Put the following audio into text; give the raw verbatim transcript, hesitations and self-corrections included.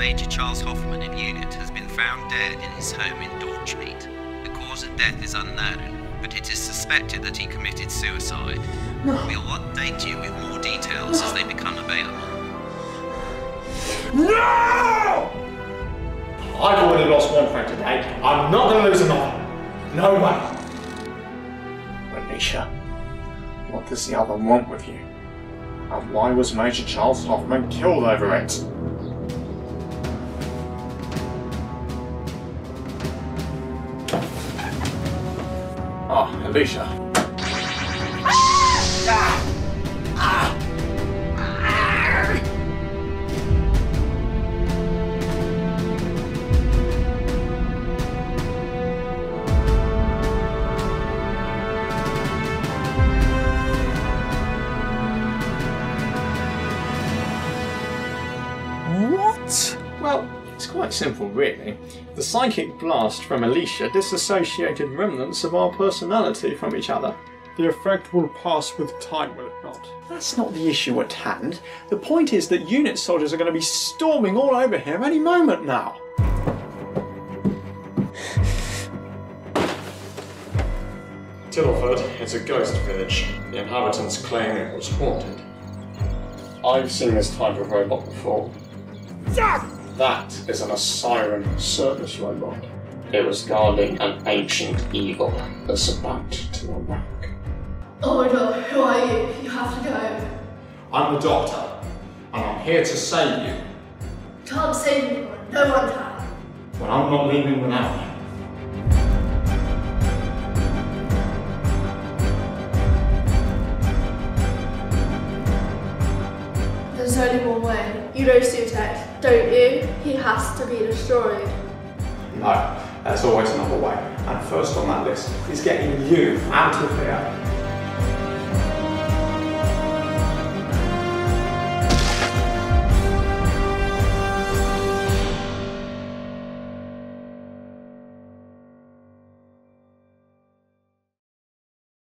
Major Charles Hoffman in unit has been found dead in his home in Dorchmead. The cause of death is unknown, but it is suspected that he committed suicide. No. We'll update you with more details as they become available. No! I've already lost one friend today. I'm not going to lose another. No way. Alicia, what does the other want with you? And why was Major Charles Hoffman killed over it? Oh, Alicia. What? Well, it's quite simple really. The psychic blast from Alicia disassociated remnants of our personality from each other. The effect will pass with time, will it not? That's not the issue at hand. The point is that unit soldiers are going to be storming all over here any moment now. Tillford is a ghost village. The inhabitants claim it was haunted. I've seen this type of robot before. That is an Osiren service robot. It was guarding an ancient evil that's about to awaken. Oh my god, who are you? You have to go. I'm the Doctor, and I'm here to save you. Can't save anyone, no one can. But I'm not leaving without you. There's only one way. You know Sutek, don't you? He has to be destroyed. No, there's always another way. And first on that list is getting you out of here.